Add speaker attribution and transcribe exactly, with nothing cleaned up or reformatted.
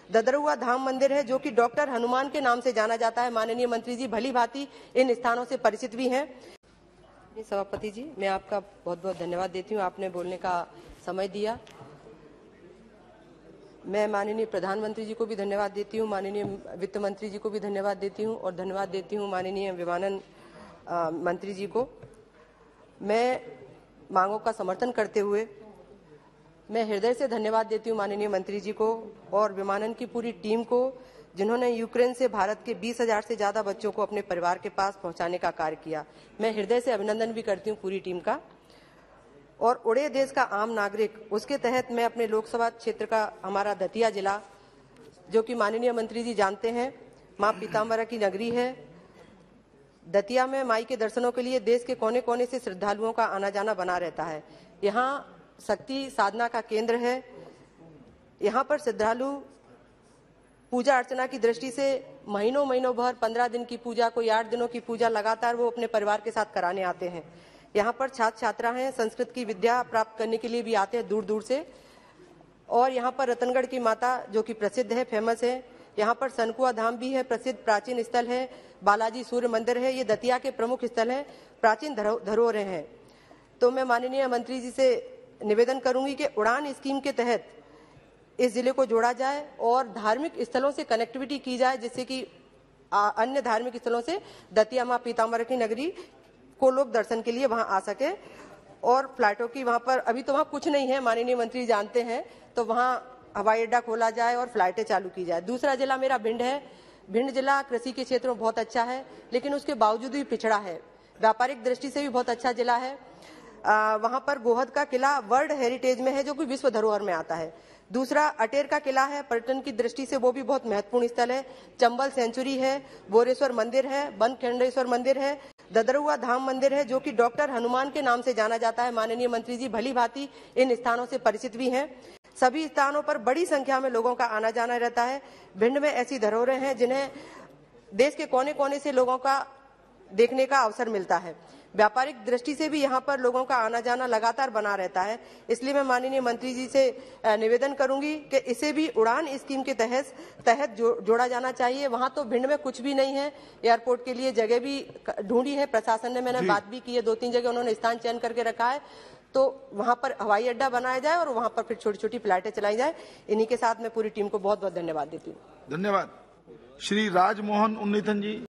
Speaker 1: ददरुआ धाम मंदिर है जो कि डॉक्टर हनुमान के नाम से जाना जाता है। माननीय मंत्री जी भली भांति इन स्थानों से परिचित भी हैं। सभापति जी, मैं आपका बहुत बहुत धन्यवाद देती हूँ, आपने बोलने का समय दिया। मैं माननीय प्रधानमंत्री जी को भी धन्यवाद देती हूँ, माननीय वित्त मंत्री जी को भी धन्यवाद देती हूँ और धन्यवाद देती हूँ माननीय विमानन मंत्री जी को। मैं मांगों का समर्थन करते हुए मैं हृदय से धन्यवाद देती हूँ माननीय मंत्री जी को और विमानन की पूरी टीम को, जिन्होंने यूक्रेन से भारत के बीस हजार से ज्यादा बच्चों को अपने परिवार के पास पहुंचाने का कार्य किया। मैं हृदय से अभिनंदन भी करती हूँ पूरी टीम का। और उड़े देश का आम नागरिक, उसके तहत मैं अपने लोकसभा क्षेत्र का हमारा दतिया जिला, जो कि माननीय मंत्री जी जानते हैं माँ पीताम्बरा की नगरी है। दतिया में माई के दर्शनों के लिए देश के कोने कोने से श्रद्धालुओं का आना जाना बना रहता है। यहाँ शक्ति साधना का केंद्र है। यहाँ पर श्रद्धालु पूजा अर्चना की दृष्टि से महीनों महीनों भर पंद्रह दिन की पूजा, कोई आठ दिनों की पूजा लगातार वो अपने परिवार के साथ कराने आते हैं। यहाँ पर छात्र छात्रा हैं, संस्कृत की विद्या प्राप्त करने के लिए भी आते हैं दूर दूर से। और यहाँ पर रतनगढ़ की माता जो कि प्रसिद्ध है, फेमस है। यहाँ पर सनकुआ धाम भी है, प्रसिद्ध प्राचीन स्थल है। बालाजी सूर्य मंदिर है, ये दतिया के प्रमुख स्थल है, प्राचीन धरोहरें हैं। तो मैं माननीय मंत्री जी से निवेदन करूंगी कि उड़ान स्कीम के तहत इस जिले को जोड़ा जाए और धार्मिक स्थलों से कनेक्टिविटी की जाए, जिससे कि अन्य धार्मिक स्थलों से दतिया माँ पीताम्बरा की नगरी को लोग दर्शन के लिए वहां आ सके। और फ्लाइटों की वहां पर अभी तो वहां कुछ नहीं है, माननीय मंत्री जानते हैं, तो वहां हवाई अड्डा खोला जाए और फ्लाइटें चालू की जाए। दूसरा जिला मेरा भिंड है। भिंड जिला कृषि के क्षेत्र में बहुत अच्छा है, लेकिन उसके बावजूद भी पिछड़ा है। व्यापारिक दृष्टि से भी बहुत अच्छा जिला है। आ, वहां पर गोहद का किला वर्ल्ड हेरिटेज में है, जो कि विश्व धरोहर में आता है। दूसरा अटेर का किला है, पर्यटन की दृष्टि से वो भी बहुत महत्वपूर्ण स्थल है। चंबल सेंचुरी है, बोरेश्वर मंदिर है, बनखेंडेश्वर मंदिर है, ददरुआ धाम मंदिर है जो कि डॉक्टर हनुमान के नाम से जाना जाता है। माननीय मंत्री जी भली भांति इन स्थानों से परिचित भी हैं। सभी स्थानों पर बड़ी संख्या में लोगों का आना जाना रहता है। भिंड में ऐसी धरोहरें हैं जिन्हें देश के कोने कोने से लोगों का देखने का अवसर मिलता है। व्यापारिक दृष्टि से भी यहाँ पर लोगों का आना जाना लगातार बना रहता है। इसलिए मैं माननीय मंत्री जी से निवेदन करूंगी कि इसे भी उड़ान स्कीम के तहत तहत जो, जोड़ा जाना चाहिए। वहाँ तो भिंड में कुछ भी नहीं है, एयरपोर्ट के लिए जगह भी ढूंढी है प्रशासन ने, मैंने बात भी की है, दो तीन जगह उन्होंने स्थान चयन करके रखा है। तो वहाँ पर हवाई अड्डा बनाया जाए और वहाँ पर फिर छोटी छोटी फ्लाइटें चलाई जाए। इन्हीं के साथ मैं पूरी टीम को बहुत बहुत धन्यवाद देती हूँ।
Speaker 2: धन्यवाद। श्री राजमोहन उन्नीथन जी।